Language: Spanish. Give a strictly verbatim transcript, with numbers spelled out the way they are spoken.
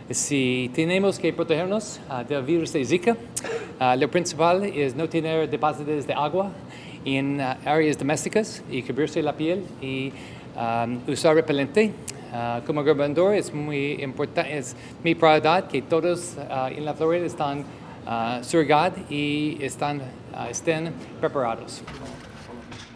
Si tenemos que protegernos uh, del virus de Zika, uh, lo principal es no tener depósitos de agua en uh, áreas domésticas y cubrirse la piel y um, usar repelente. Uh, como gobernador es muy importante, es mi prioridad que todos uh, en la Florida están uh, surgados y están, uh, estén preparados.